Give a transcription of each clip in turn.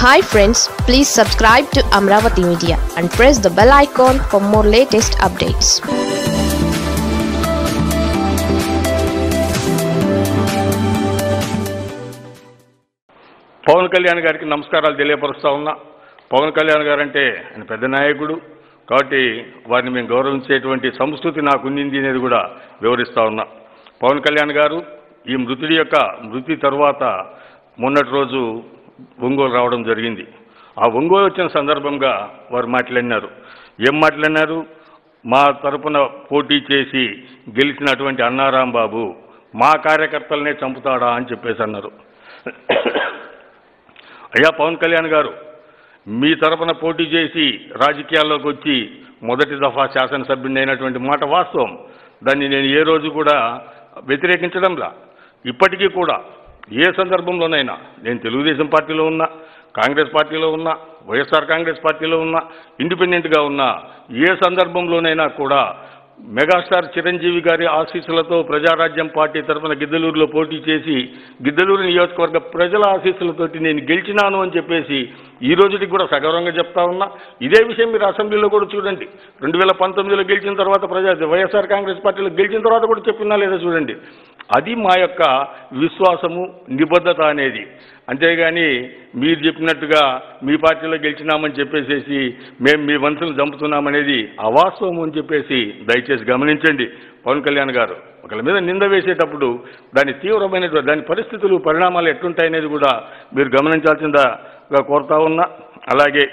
Hi friends, please subscribe to Amravati Media and press the bell icon for more latest updates. Pawan Kalyan గారికి నమస్కారాలు తెలియపరుస్తా ఉన్నా. పవన్ కళ్యాణ్ గారు అంటే ఆయన పెద్ద నాయకుడు కాబట్టి వారిని మేము గౌరవించేటువంటి సంస్కృతి నాకు ఉంది అనేది కూడా వివరిస్తా ఉన్నా. పవన్ కళ్యాణ్ గారు ఈ మృతి తర్వాత మొన్నటి రోజు ఒంగోలు రావడం జరిగింది. ఆ ఒంగోలు వచ్చిన సందర్భంగా వారు మాట్లాడినారు. ఏం మాట్లాడినారు? మా తరపున పోటీ చేసి గెలిచినటువంటి అన్నారాంబాబు మా కార్యకర్తలనే చంపుతాడా అని చెప్పేసి అన్నారు. అయ్యా పవన్ కళ్యాణ్ గారు, మీ తరపున పోటీ చేసి రాజకీయాల్లోకి వచ్చి మొదటి దఫా శాసనసభ్యుని అయినటువంటి మాట వాస్తవం. దాన్ని నేను ఏ రోజు కూడా వ్యతిరేకించడంలా. ఇప్పటికీ కూడా ఏ సందర్భంలోనైనా నేను తెలుగుదేశం పార్టీలో ఉన్నా, కాంగ్రెస్ పార్టీలో ఉన్నా, వైఎస్ఆర్ కాంగ్రెస్ పార్టీలో ఉన్నా, ఇండిపెండెంట్గా ఉన్నా, ఏ సందర్భంలోనైనా కూడా మెగాస్టార్ చిరంజీవి గారి ఆశీస్సులతో ప్రజారాజ్యం పార్టీ తరఫున గిద్దలూరులో పోటీ చేసి గిద్దలూరు నియోజకవర్గ ప్రజల ఆశీస్సులతోటి నేను గెలిచినాను అని చెప్పేసి ఈ రోజుకి కూడా సగౌరవంగా చెప్తా ఉన్నా. ఇదే విషయం మీరు అసెంబ్లీలో కూడా చూడండి. 2019లో గెలిచిన తర్వాత వైఎస్ఆర్ కాంగ్రెస్ పార్టీలో గెలిచిన తర్వాత కూడా చెప్పినా లేదా చూడండి. అది మా యొక్క విశ్వాసము, నిబద్ధత అనేది. అంతేగాని మీరు చెప్పినట్టుగా మీ పార్టీలో గెలిచినామని చెప్పేసి మేము మీ వంశులు చంపుతున్నామనేది అవాస్తవం అని చెప్పేసి దయచేసి గమనించండి. పవన్ కళ్యాణ్ గారు ఒకళ్ళ మీద నింద వేసేటప్పుడు దాని తీవ్రమైనటువంటి దాని పరిస్థితులు, పరిణామాలు ఎట్లుంటాయనేది కూడా మీరు గమనించాల్సిందిగా కోరుతా ఉన్నా. అలాగే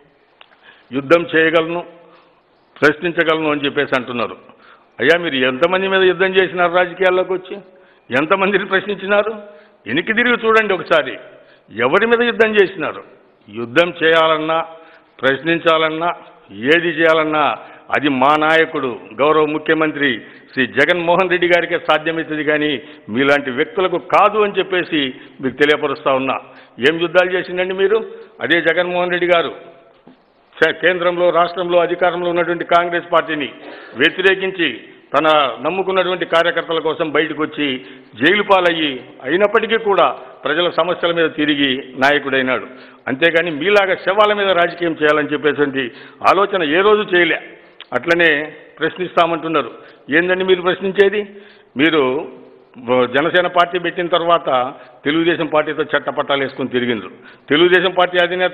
యుద్ధం చేయగలను, ప్రశ్నించగలను అని చెప్పేసి అంటున్నారు. అయ్యా మీరు ఎంతమంది మీద యుద్ధం చేసినారు? రాజకీయాల్లోకి వచ్చి ఎంతమందిని ప్రశ్నించినారు? వెనక్కి తిరిగి చూడండి ఒకసారి. ఎవరి మీద యుద్ధం చేసినారు? యుద్ధం చేయాలన్నా, ప్రశ్నించాలన్నా, ఏది చేయాలన్నా అది మా నాయకుడు గౌరవ ముఖ్యమంత్రి శ్రీ జగన్మోహన్ రెడ్డి గారికే సాధ్యమవుతుంది, కానీ మీలాంటి వ్యక్తులకు కాదు అని చెప్పేసి మీకు తెలియపరుస్తా ఉన్నా. ఏం యుద్ధాలు చేసిందండి మీరు? అదే జగన్మోహన్ రెడ్డి గారు కేంద్రంలో, రాష్ట్రంలో అధికారంలో ఉన్నటువంటి కాంగ్రెస్ పార్టీని వ్యతిరేకించి తన నమ్ముకున్నటువంటి కార్యకర్తల కోసం బయటకు వచ్చి జైలు పాలయ్యి అయినప్పటికీ కూడా ప్రజల సమస్యల మీద తిరిగి నాయకుడైనాడు. అంతేగాని మీలాగా శవాల మీద రాజకీయం చేయాలని చెప్పేటువంటి ఆలోచన ఏ రోజు చేయలే. అట్లనే ప్రశ్నిస్తామంటున్నారు. ఏందండి మీరు ప్రశ్నించేది? మీరు జనసేన పార్టీ పెట్టిన తర్వాత తెలుగుదేశం పార్టీతో చట్టపట్టాలు వేసుకొని తిరిగిండ్రు. తెలుగుదేశం పార్టీ అధినేత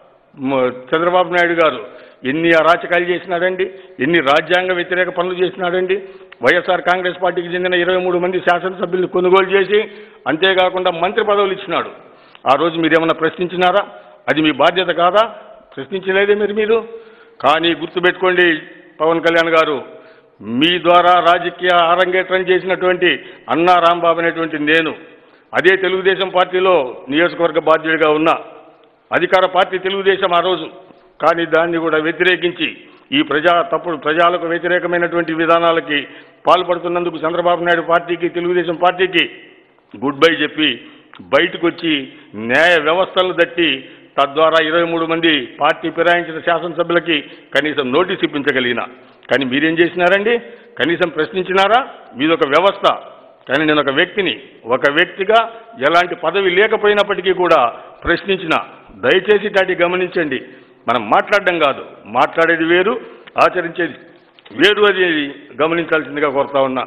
చంద్రబాబు నాయుడు గారు ఎన్ని అరాచకాలు చేసినాడండి, ఎన్ని రాజ్యాంగ వ్యతిరేక పనులు చేసినాడండి. వైఎస్ఆర్ కాంగ్రెస్ పార్టీకి చెందిన 23 మంది శాసనసభ్యులను కొనుగోలు చేసి అంతేకాకుండా మంత్రి పదవులు ఇచ్చినాడు. ఆ రోజు మీరేమన్నా ప్రశ్నించినారా? అది మీ బాధ్యత కాదా? ప్రశ్నించలేదే మీరు. కానీ గుర్తుపెట్టుకోండి పవన్ కళ్యాణ్ గారు, మీ ద్వారా రాజకీయ అరంగేట్రం చేసినటువంటి అన్నా రాంబాబు అనేటువంటి నేను అదే తెలుగుదేశం పార్టీలో నియోజకవర్గ బాధ్యుడిగా ఉన్నా. అధికార పార్టీ తెలుగుదేశం ఆ రోజు, కానీ దాన్ని కూడా వ్యతిరేకించి ఈ ప్రజలకు వ్యతిరేకమైనటువంటి విధానాలకి పాల్పడుతున్నందుకు చంద్రబాబు నాయుడు పార్టీకి, తెలుగుదేశం పార్టీకి గుడ్ బై చెప్పి బయటకు వచ్చి న్యాయ వ్యవస్థలు దట్టి తద్వారా 23 మంది పార్టీ ఫిరాయించిన శాసనసభ్యులకి కనీసం నోటీస్ ఇప్పించగలిగిన. కానీ మీరేం చేసినారండి? కనీసం ప్రశ్నించినారా? మీదొక వ్యవస్థ. కానీ నేను ఒక వ్యక్తిగా ఎలాంటి పదవి లేకపోయినప్పటికీ కూడా ప్రశ్నించిన. దయచేసి దాన్ని గమనించండి. మనం మాట్లాడడం కాదు, మాట్లాడేది వేరు, ఆచరించేది వేరు అనేది గమనించాల్సిందిగా కోరుతా ఉన్నా.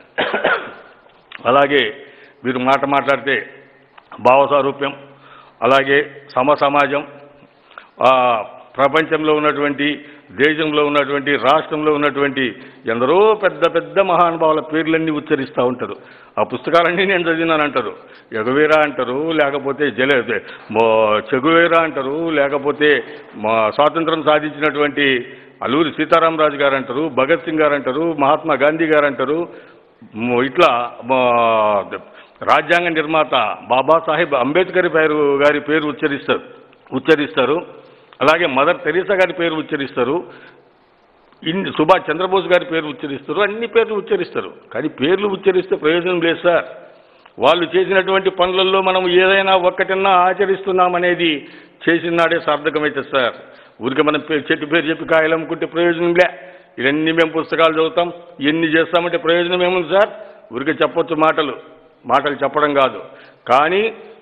అలాగే మీరు మాట్లాడితే భావసారూప్యం, అలాగే సమాజం, ప్రపంచంలో ఉన్నటువంటి, దేశంలో ఉన్నటువంటి, రాష్ట్రంలో ఉన్నటువంటి ఎందరో పెద్ద పెద్ద మహానుభావుల పేర్లన్నీ ఉచ్చరిస్తూ ఉంటారు. ఆ పుస్తకాలన్నీ నేను చదివినానంటారు. ఎగవేరా అంటారు, లేకపోతే చెగువేరా అంటారు, లేకపోతే స్వాతంత్రం సాధించినటువంటి అల్లూరి సీతారామరాజు గారు అంటారు, భగత్ సింగ్ గారు అంటారు, మహాత్మా గాంధీ గారు అంటారు. ఇట్లా రాజ్యాంగ నిర్మాత బాబాసాహెబ్ అంబేద్కర్ గారి పేరు ఉచ్చరిస్తారు. అలాగే మదర్ తెరీసా గారి పేరు ఉచ్చరిస్తారు, సుభాష్ చంద్రబోస్ గారి పేరు ఉచ్చరిస్తారు, అన్ని పేర్లు ఉచ్చరిస్తారు. కానీ పేర్లు ఉచ్చరిస్తే ప్రయోజనం లేదు సార్. వాళ్ళు చేసినటువంటి పనులలో మనం ఏదైనా ఒక్కటన్నా ఆచరిస్తున్నామనేది చేసినాడే సార్థకమవుతుంది సార్. ఊరికే మనం చెట్టు పేరు చెప్పి కాయలు అమ్ముకుంటే ప్రయోజనం లే. ఇవన్నీ మేము పుస్తకాలు చదువుతాం, ఎన్ని చేస్తామంటే ప్రయోజనం ఏముంది సార్? ఊరికే చెప్పొచ్చు మాటలు చెప్పడం కాదు. కానీ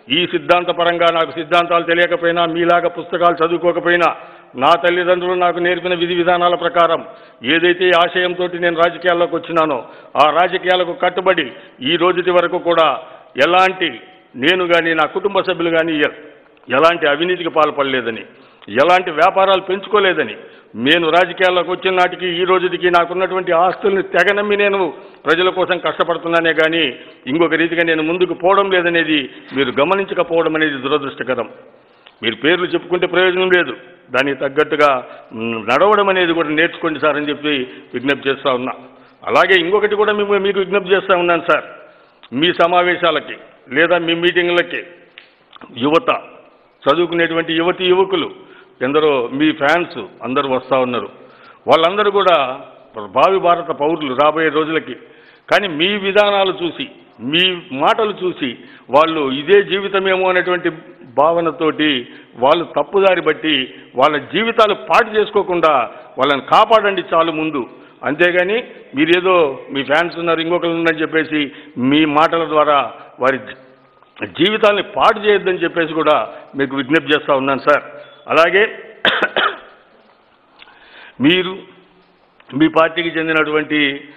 ఈ సిద్ధాంతపరంగా నాకు సిద్ధాంతాలు తెలియకపోయినా, మీలాగా పుస్తకాలు చదువుకోకపోయినా, నా తల్లిదండ్రులు నాకు నేర్పిన విధి విధానాల ప్రకారం ఏదైతే ఆశయంతో నేను రాజకీయాల్లోకి వచ్చినానో ఆ రాజకీయాలకు కట్టుబడి ఈ రోజుటి వరకు కూడా ఎలాంటి నేను కానీ నా కుటుంబ సభ్యులు కానీ ఎలాంటి అవినీతికి పాల్పడలేదని, ఎలాంటి వ్యాపారాలు పెంచుకోలేదని, నేను రాజకీయాల్లోకి వచ్చిన నాటికి ఈ రోజుకి నాకున్నటువంటి ఆస్తుల్ని తెగనమ్మి నేను ప్రజల కోసం కష్టపడుతున్నానే కానీ ఇంకొక రీతిగా నేను ముందుకు పోవడం లేదనేది మీరు గమనించకపోవడం అనేది దురదృష్టకరం. మీరు పేర్లు చెప్పుకుంటే ప్రయోజనం లేదు, దానికి తగ్గట్టుగా నడవడం అనేది కూడా నేర్చుకోండి సార్ అని చెప్పి విజ్ఞప్తి చేస్తూ ఉన్నా. అలాగే ఇంకొకటి కూడా మీకు విజ్ఞప్తి చేస్తూ ఉన్నాను సార్, మీ సమావేశాలకి లేదా మీ మీటింగ్లకి యువత, చదువుకునేటువంటి యువతి యువకులు ఎందరో మీ ఫ్యాన్స్ అందరూ వస్తూ ఉన్నారు. వాళ్ళందరూ కూడా భావి భారత పౌరులు రాబోయే రోజులకి. కానీ మీ విధానాలు చూసి, మీ మాటలు చూసి వాళ్ళు ఇదే జీవితమేమో అనేటువంటి భావనతోటి వాళ్ళు తప్పుదారి బట్టి వాళ్ళ జీవితాలు పాటు చేసుకోకుండా వాళ్ళని కాపాడండి చాలు ముందు. అంతేగాని మీరేదో మీ ఫ్యాన్స్ ఉన్నారు ఇంకొకరు ఉన్నారని చెప్పేసి మీ మాటల ద్వారా వారి జీవితాన్ని పాటు చేయొద్దని చెప్పేసి కూడా మీకు విజ్ఞప్తి చేస్తూ ఉన్నాను సార్. అలాగే మీరు మీ పార్టీకి చెందినటువంటి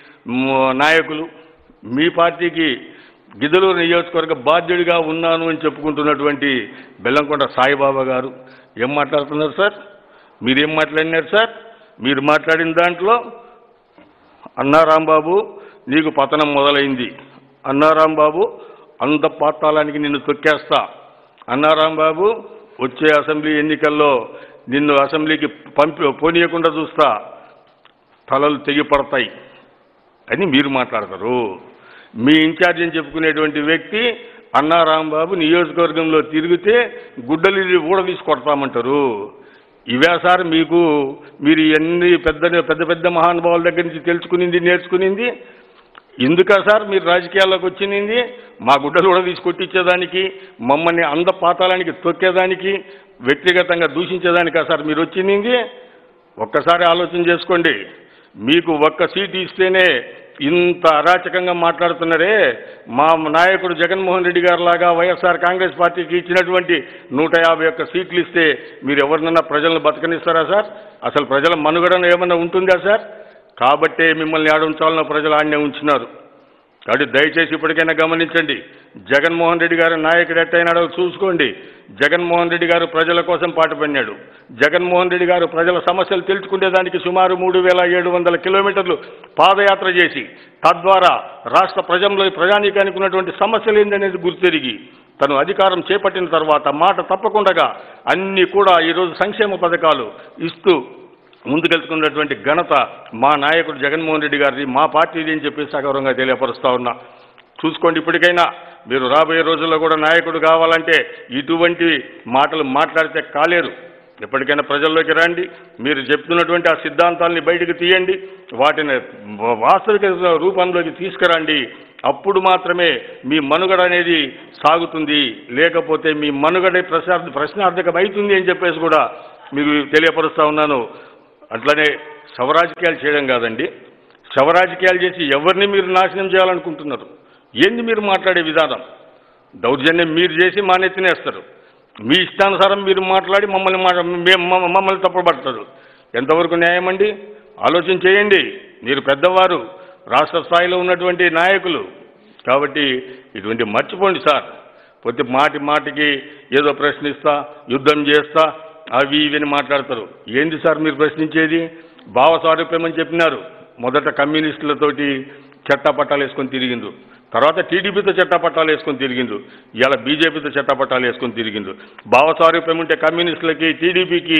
నాయకులు, మీ పార్టీకి గిద్దలూరు నియోజకవర్గ బాధ్యుడిగా ఉన్నాను అని చెప్పుకుంటున్నటువంటి బెల్లంకొండ సాయిబాబా గారు ఏం మాట్లాడుతున్నారు సార్? మీరేం మాట్లాడినారు సార్? మీరు మాట్లాడిన దాంట్లో అన్నా రాంబాబు నీకు పతనం మొదలైంది, అన్నా రాంబాబు అంత పాతాళానికి నిన్ను తొక్కేస్తా, అన్నా రాంబాబు వచ్చే అసెంబ్లీ ఎన్నికల్లో నిన్ను అసెంబ్లీకి పోనీయకుండా చూస్తా, తలలు తెగిపడతాయి అని మీరు మాట్లాడతారు. మీ ఇన్ఛార్జ్ అని చెప్పుకునేటువంటి వ్యక్తి అన్నా రాంబాబు నియోజకవర్గంలో తిరిగితే గుడ్డలు ఊడదీసి కొడతామంటారు. ఇవే సార్ మీరు ఎన్ని పెద్ద పెద్ద మహానుభావుల దగ్గర నుంచి తెలుసుకునింది, నేర్చుకునింది? ఎందుకా సార్ మీరు రాజకీయాల్లోకి వచ్చింది? మా గుడ్డలు కూడా తీసి కొట్టించేదానికి, మమ్మల్ని అంద పాతాళానికి తొక్కేదానికి, వ్యక్తిగతంగా దూషించేదానికా సార్ మీరు వచ్చింది? ఒక్కసారి ఆలోచన చేసుకోండి. మీకు ఒక్క సీటు ఇస్తేనే ఇంత అరాచకంగా మాట్లాడుతున్నారే. మా నాయకుడు జగన్మోహన్ రెడ్డి గారు లాగా వైఎస్ఆర్ కాంగ్రెస్ పార్టీకి ఇచ్చినటువంటి 151 సీట్లు ఇస్తే మీరు ఎవరినన్నా ప్రజలను బతకనిస్తారా సార్? అసలు ప్రజల మనుగడన ఏమన్నా ఉంటుందా సార్? కాబట్టే మిమ్మల్ని ఆడ ఉంచాలన్న ప్రజలు ఆడనే ఉంచినారు. కాబట్టి దయచేసి ఇప్పటికైనా గమనించండి. జగన్మోహన్ రెడ్డి గారు నాయకుడు ఎట్టయినాడో చూసుకోండి. జగన్మోహన్ రెడ్డి గారు ప్రజల కోసం పాటుపడినాడు. జగన్మోహన్ రెడ్డి గారు ప్రజల సమస్యలు తెలుసుకునేదానికి సుమారు 3700 కిలోమీటర్లు పాదయాత్ర చేసి తద్వారా రాష్ట్ర ప్రజానీకానికి ఉన్నటువంటి సమస్యలు ఏందనేది గుర్తెరిగి తను అధికారం చేపట్టిన తర్వాత మాట తప్పకుండా అన్నీ కూడా ఈరోజు సంక్షేమ పథకాలు ఇస్తూ ముందుకెళ్తున్నటువంటి ఘనత మా నాయకుడు జగన్మోహన్ రెడ్డి గారిది, మా పార్టీది అని చెప్పి సగౌరవంగా తెలియపరుస్తా ఉన్నా. చూసుకోండి, ఇప్పటికైనా మీరు రాబోయే రోజుల్లో కూడా నాయకుడు కావాలంటే ఇటువంటి మాటలు మాట్లాడితే కాలేరు. ఎప్పటికైనా ప్రజల్లోకి రండి, మీరు చెప్తున్నటువంటి ఆ సిద్ధాంతాలని బయటకు తీయండి, వాటిని వాస్తవిక రూపంలోకి తీసుకురండి. అప్పుడు మాత్రమే మీ మనుగడ అనేది సాగుతుంది. లేకపోతే మీ మనుగడ ప్రశ్నార్థకం అవుతుంది అని చెప్పేసి కూడా మీకు తెలియపరుస్తా ఉన్నాను. అట్లనే శవరాజకీయాలు చేయడం కాదండి, శవరాజకీయాలు చేసి ఎవరిని మీరు నాశనం చేయాలనుకుంటున్నారు? ఏంది మీరు మాట్లాడే విధానం? దౌర్జన్యం మీరు చేసి మానెత్తినేస్తారు. మీ ఇష్టానుసారం మీరు మాట్లాడి మమ్మల్ని తప్పుపడతారు. ఎంతవరకు న్యాయం అండి? ఆలోచన చేయండి. మీరు పెద్దవారు, రాష్ట్ర స్థాయిలో ఉన్నటువంటి నాయకులు కాబట్టి ఇటువంటి మర్చిపోండి సార్. ప్రతి మాటికి ఏదో ప్రశ్నిస్తా, యుద్ధం చేస్తా, అవి ఇవని మాట్లాడతారు. ఏంది సార్ మీరు ప్రశ్నించేది? భావ స్వారూప్యం అని చెప్పినారు. మొదట కమ్యూనిస్టులతోటి చట్టపట్టాలు వేసుకొని తిరిగిండ్రు, తర్వాత టీడీపీతో చట్టపట్టాలు వేసుకొని తిరిగిండ్రు, ఇలా బీజేపీతో చట్టపట్టాలు వేసుకొని తిరిగిండ్రు. భావ స్వారూప్యం ఉంటే కమ్యూనిస్టులకి, టీడీపీకి,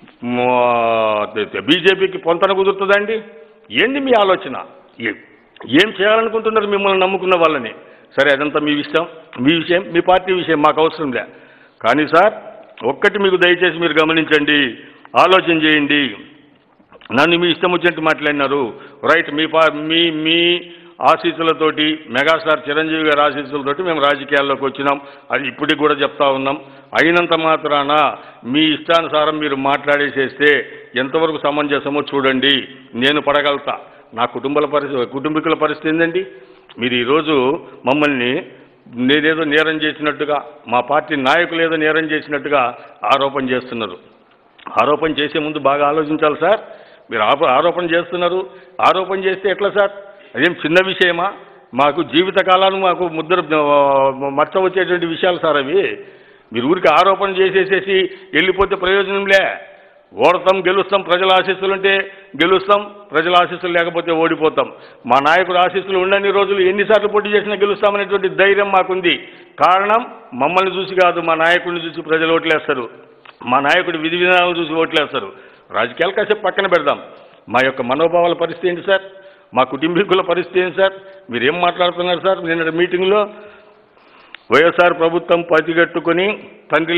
బీజేపీకి పొంతన కుదురుతుందండి? ఏంది మీ ఆలోచన? ఏం చేయాలనుకుంటున్నారు మిమ్మల్ని నమ్ముకున్న వాళ్ళని? సరే, అదంతా మీ విషయం, మీ పార్టీ విషయం, మాకు అవసరం లే. కానీ సార్ ఒక్కటి మీకు దయచేసి మీరు గమనించండి, ఆలోచన చేయండి. నన్ను మీ ఇష్టం వచ్చినట్టు మాట్లాడినారు, రైట్. మీ ఆశీస్సులతోటి, మెగాస్టార్ చిరంజీవి గారి ఆశీస్సులతోటి మేము రాజకీయాల్లోకి వచ్చినాం. అది ఇప్పటికి కూడా చెప్తా ఉన్నాం. అయినంత మాత్రాన మీ ఇష్టానుసారం మీరు మాట్లాడేసేస్తే ఎంతవరకు సమంజసమో చూడండి. నేను పడగలుగుతా. నా కుటుంబీకుల పరిస్థితి ఏంటండి? మీరు ఈరోజు మమ్మల్ని నేనేదో నేరం చేసినట్టుగా, మా పార్టీ నాయకులు ఏదో నేరం చేసినట్టుగా ఆరోపణ చేస్తున్నారు. ఆరోపణ చేసే ముందు బాగా ఆలోచించాలి సార్. మీరు ఆరోపణ చేస్తున్నారు. ఆరోపణ చేస్తే ఎట్లా సార్? అదేం చిన్న విషయమా? మాకు జీవితకాలాలు మాకు ముద్ర మచ్చ వచ్చేటువంటి విషయాలు సార్ అవి. మీరు ఊరికి ఆరోపణ చేసేసేసి వెళ్ళిపోతే ప్రయోజనంలే. ఓడతాం, గెలుస్తాం, ప్రజల ఆశీస్సులు ఉంటే గెలుస్తాం, ప్రజల ఆశీస్సులు లేకపోతే ఓడిపోతాం. మా నాయకుడు ఆశీస్సులు ఉండని రోజులు ఎన్నిసార్లు పోటీ చేసినా గెలుస్తామనేటువంటి ధైర్యం మాకుంది. కారణం మమ్మల్ని చూసి కాదు, మా నాయకుడిని చూసి ప్రజలు ఓట్లేస్తారు. మా నాయకుడి విధి విధానాలను చూసి ఓట్లేస్తారు. రాజకీయాలు కాసేపు పక్కన పెడదాం. మా యొక్క మనోభావాల పరిస్థితి ఏంటి సార్? మా కుటుంబీకుల పరిస్థితి ఏంటి సార్? మీరేం మాట్లాడుతున్నారు సార్? నిన్న మీటింగ్లో వైఎస్ఆర్ ప్రభుత్వం పతిగట్టుకొని తండ్రి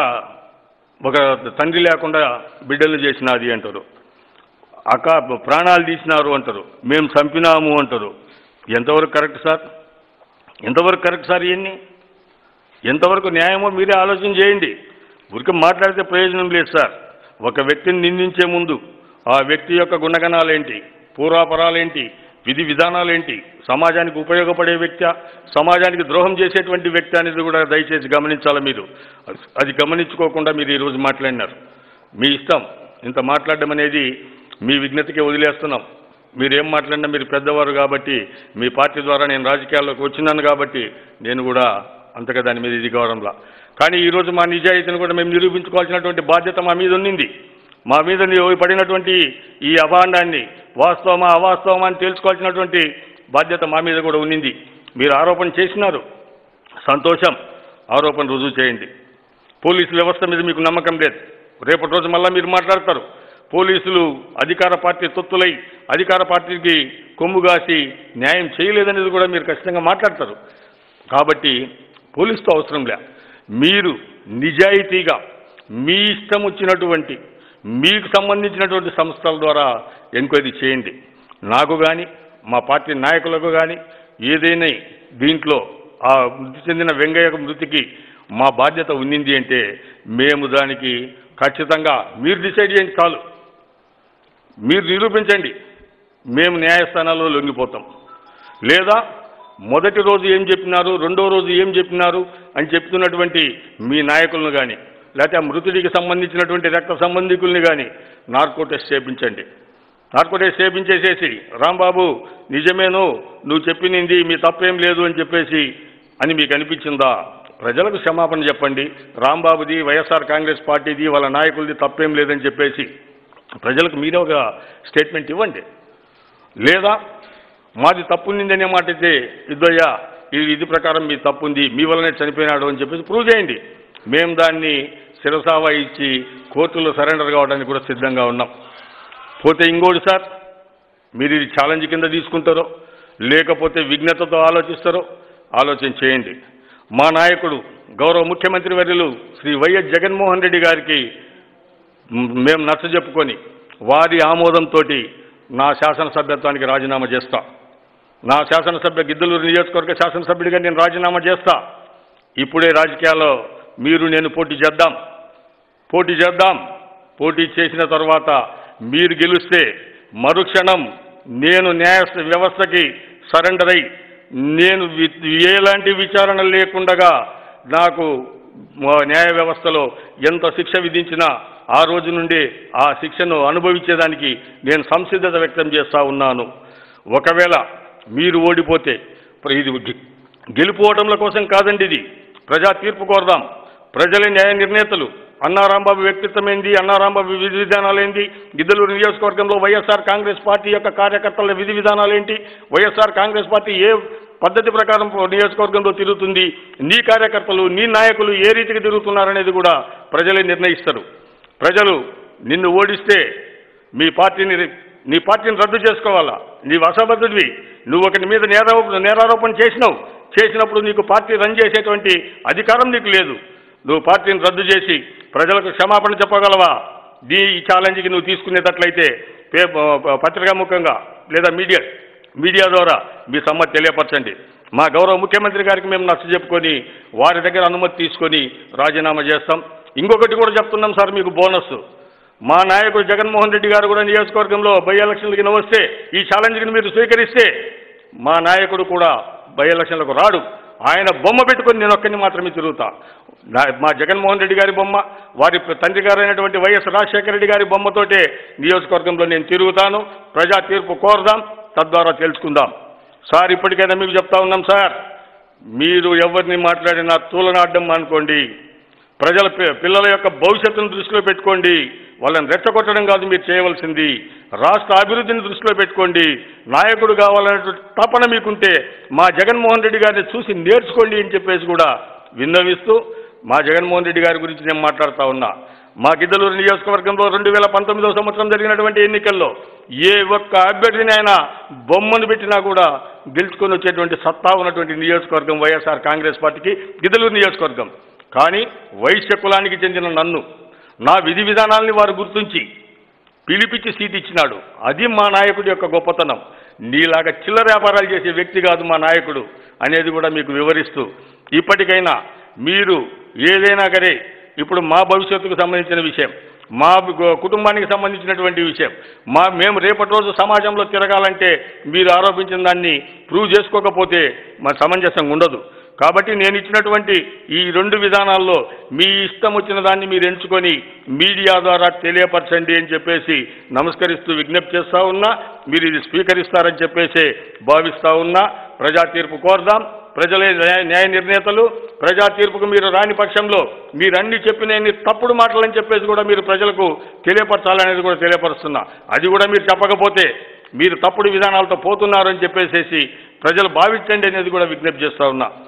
లేకుండా బిడ్డలు చేసినది అంటారు. ప్రాణాలు తీసినారు అంటారు. మేము చంపినాము అంటారు. ఎంతవరకు కరెక్ట్ సార్? ఎంతవరకు కరెక్ట్ సార్? ఇవన్నీ ఎంతవరకు న్యాయమో మీరే ఆలోచన చేయండి. ఊరికి మాట్లాడితే ప్రయోజనం లేదు సార్. ఒక వ్యక్తిని నిందించే ముందు ఆ వ్యక్తి యొక్క గుణగణాలేంటి, పూర్వాపరాలేంటి, విధి విధానాలేంటి, సమాజానికి ఉపయోగపడే వ్యక్తి, సమాజానికి ద్రోహం చేసేటువంటి వ్యక్తి అనేది కూడా దయచేసి గమనించాలి మీరు. అది గమనించుకోకుండా మీరు ఈరోజు మాట్లాడినారు. మీ ఇష్టం. ఇంత మాట్లాడడం అనేది మీ విజ్ఞతకే వదిలేస్తున్నాం. మీరేం మాట్లాడినా మీరు పెద్దవారు కాబట్టి, మీ పార్టీ ద్వారా నేను రాజకీయాల్లోకి వచ్చినాను కాబట్టి నేను కూడా అంతగా దాని మీద ఇది కావడంలా. కానీ ఈరోజు మా నిజాయితీని కూడా మేము నిరూపించుకోవాల్సినటువంటి బాధ్యత మా మీద ఉన్నింది. మా మీద పడినటువంటి ఈ అభాండాన్ని వాస్తవమా అవాస్తవమా అని తెలుసుకోవాల్సినటువంటి బాధ్యత మా మీద కూడా ఉన్నింది. మీరు ఆరోపణ చేసినారు, సంతోషం. ఆరోపణ రుజువు చేయండి. పోలీసు వ్యవస్థ మీద మీకు నమ్మకం లేదు. రేపటి రోజు మళ్ళీ మీరు మాట్లాడతారు. పోలీసులు అధికార పార్టీ తొత్తులై అధికార పార్టీకి కొమ్ముగాసి న్యాయం చేయలేదనేది కూడా మీరు ఖచ్చితంగా మాట్లాడతారు. కాబట్టి పోలీసుతో అవసరం లే. మీరు నిజాయితీగా మీ ఇష్టం వచ్చినటువంటి మీకు సంబంధించినటువంటి సంస్థల ద్వారా ఎంక్వైరీ చేయండి. నాకు కానీ మా పార్టీ నాయకులకు కానీ ఏదైనా దీంట్లో ఆ మృతి చెందిన వెంగయ్య మృతికి మా బాధ్యత ఉన్నింది అంటే మేము దానికి ఖచ్చితంగా మీరు డిసైడ్ చేయండి చాలు. మీరు నిరూపించండి. మేము న్యాయస్థానాల్లో లొంగిపోతాం. లేదా మొదటి రోజు ఏం చెప్పినారు, రెండో రోజు ఏం చెప్పినారు అని చెప్తున్నటువంటి మీ నాయకులను కానీ, లేకపోతే ఆ మృతుడికి సంబంధించినటువంటి రక్త సంబంధికుల్ని కానీ నార్కో టెస్ట్ చేయించండి. నార్కో టెస్ట్ చేయించేసేసి రాంబాబు నిజమేను నువ్వు చెప్పినింది మీ తప్పేం లేదు అని చెప్పేసి అని మీకు అనిపించిందా, ప్రజలకు క్షమాపణ చెప్పండి. రాంబాబుది, వైఎస్ఆర్ కాంగ్రెస్ పార్టీది, వాళ్ళ నాయకులది తప్పేం లేదని చెప్పేసి ప్రజలకు మీరే ఒక స్టేట్మెంట్ ఇవ్వండి. లేదా మాది తప్పుందనే మాట అయితే ఇద్దయ్యా ఇది ప్రకారం మీ తప్పుంది, మీ వల్లనే చనిపోయినాడు అని చెప్పేసి ప్రూవ్ చేయండి. మేము దాన్ని శిరసావా ఇచ్చి కోర్టులో సరెండర్ కావడానికి కూడా సిద్ధంగా ఉన్నాం. పోతే ఇంకోటి సార్, మీరు ఇది ఛాలెంజ్ కింద తీసుకుంటారో లేకపోతే విఘ్నతతో ఆలోచిస్తారో ఆలోచన చేయండి. మా నాయకుడు గౌరవ ముఖ్యమంత్రి వర్యులు శ్రీ వైఎస్ జగన్మోహన్ రెడ్డి గారికి మేము నచ్చజెప్పుకొని వారి ఆమోదంతో నా శాసనసభ్యత్వానికి రాజీనామా చేస్తా. నా శాసనసభ్య గిద్దలూరు నియోజకవర్గ శాసనసభ్యుడిగా నేను రాజీనామా చేస్తా. ఇప్పుడే రాజకీయాల్లో మీరు నేను పోటీ చేద్దాం. పోటీ చేసిన తర్వాత మీరు గెలిస్తే మరుక్షణం నేను న్యాయ వ్యవస్థకి సరెండర్ అయి నేను ఎలాంటి విచారణ లేకుండా నాకు న్యాయ వ్యవస్థలో ఎంత శిక్ష విధించినా ఆ రోజు నుండి ఆ శిక్షను అనుభవించేదానికి నేను సంసిద్ధత వ్యక్తం చేస్తూ ఉన్నాను. ఒకవేళ మీరు ఓడిపోతే ఇది గెలుపోవటంల కోసం కాదండి, ఇది ప్రజా తీర్పు కోరదాం. ప్రజలే న్యాయ నిర్ణేతలు. అన్నారాంబాబు వ్యక్తిత్వం ఏంది, అన్నారాంబాబు విధి విధానాలేంటి, గిద్దలూరు నియోజకవర్గంలో వైఎస్ఆర్ కాంగ్రెస్ పార్టీ యొక్క కార్యకర్తల విధి విధానాలేంటి, వైఎస్ఆర్ కాంగ్రెస్ పార్టీ ఏ పద్ధతి ప్రకారం నియోజకవర్గంలో తిరుగుతుంది, నీ కార్యకర్తలు నీ నాయకులు ఏ రీతికి తిరుగుతున్నారనేది కూడా ప్రజలే నిర్ణయిస్తారు. ప్రజలు నిన్ను ఓడిస్తే నీ పార్టీని రద్దు చేసుకోవాలా. నీవు అసమర్థుడివి, నువ్వు ఒకటి మీద నేరారోపణ చేసినప్పుడు నీకు పార్టీ రన్ చేసేటువంటి అధికారం నీకు లేదు. నువ్వు పార్టీని రద్దు చేసి ప్రజలకు క్షమాపణ చెప్పగలవా? ఈ ఛాలెంజ్కి నువ్వు తీసుకునేటట్లయితే పత్రికాముఖంగా లేదా మీడియా ద్వారా మీ సమ్మతి తెలియపరచండి. మా గౌరవ ముఖ్యమంత్రి గారికి మేము నచ్చజెప్పుకొని వారి దగ్గర అనుమతి తీసుకొని రాజీనామా చేస్తాం. ఇంకొకటి కూడా చెప్తున్నాం సార్, మీకు బోనస్. మా నాయకుడు జగన్మోహన్ రెడ్డి గారు కూడా నియోజకవర్గంలో బై ఎలక్షన్లకి వస్తే ఈ ఛాలెంజ్ని మీరు స్వీకరిస్తే మా నాయకుడు కూడా బై ఎలక్షన్లకు రాడు. ఆయన బొమ్మ పెట్టుకొని నేను ఒక్కరిని మాత్రమే తిరుగుతా. మా జగన్మోహన్ రెడ్డి గారి బొమ్మ, వారి తండ్రి గారు అయినటువంటి వైఎస్ రాజశేఖర రెడ్డి గారి బొమ్మతోటే నియోజకవర్గంలో నేను తిరుగుతాను. ప్రజా తీర్పు కోరదాం, తద్వారా తెలుసుకుందాం. సార్, ఇప్పటికైనా మీకు చెప్తా ఉన్నాం సార్, మీరు ఎవరిని మాట్లాడినా తూలనాడడం అనుకోండి. ప్రజల పిల్లల యొక్క భవిష్యత్తును దృష్టిలో పెట్టుకోండి. వాళ్ళని రెచ్చగొట్టడం కాదు మీరు చేయవలసింది, రాష్ట్ర అభివృద్ధిని దృష్టిలో పెట్టుకోండి. నాయకుడు కావాలనేటువంటి తపన మీకుంటే మా జగన్మోహన్ రెడ్డి గారిని చూసి నేర్చుకోండి అని చెప్పేసి కూడా విన్నవిస్తూ, మా జగన్మోహన్ రెడ్డి గారి గురించి నేను మాట్లాడుతూ ఉన్నా. మా గిద్దలూరు నియోజకవర్గంలో 2019 సంవత్సరం జరిగినటువంటి ఎన్నికల్లో ఏ ఒక్క అభ్యర్థిని ఆయన బొమ్మను పెట్టినా కూడా గెలుచుకొని వచ్చేటువంటి సత్తా ఉన్నటువంటి నియోజకవర్గం వైఎస్ఆర్ కాంగ్రెస్ పార్టీకి గిద్దలూరు నియోజకవర్గం. కానీ వైశ్య కులానికి చెందిన నన్ను, నా విధి విధానాలని వారు గుర్తించి పిలిపించి సీట్ ఇచ్చినాడు. అది మా నాయకుడి యొక్క గొప్పతనం. నీలాగా చిల్లర వ్యాపారాలు చేసే వ్యక్తి కాదు మా నాయకుడు అనేది కూడా మీకు వివరిస్తూ, ఇప్పటికైనా మీరు ఏదైనా సరే, ఇప్పుడు మా భవిష్యత్తుకు సంబంధించిన విషయం, మా కుటుంబానికి సంబంధించినటువంటి విషయం, మేము రేపటి రోజు సమాజంలో తిరగాలంటే మీరు ఆరోపించిన దాన్ని ప్రూవ్ చేసుకోకపోతే మా సమంజసంగా ఉండదు. కాబట్టి నేను ఇచ్చినటువంటి ఈ 2 విధానాల్లో మీ ఇష్టం వచ్చిన దాన్ని మీరు ఎంచుకొని మీడియా ద్వారా తెలియపరచండి అని చెప్పేసి నమస్కరిస్తూ విజ్ఞప్తి చేస్తూ ఉన్నా. మీరు ఇది స్వీకరిస్తారని చెప్పేసి భావిస్తూ ఉన్నా. ప్రజా తీర్పు కోరదాం. ప్రజలే న్యాయ నిర్ణేతలు. ప్రజా తీర్పుకు మీరు రాని పక్షంలో మీరన్నీ చెప్పిన తప్పుడు మాటలని చెప్పేసి కూడా మీరు ప్రజలకు తెలియపరచాలనేది కూడా తెలియపరుస్తున్నా. అది కూడా మీరు చెప్పకపోతే మీరు తప్పుడు విధానాలతో పోతున్నారని చెప్పేసి ప్రజలు భావించండి అనేది కూడా విజ్ఞప్తి చేస్తూ ఉన్నా.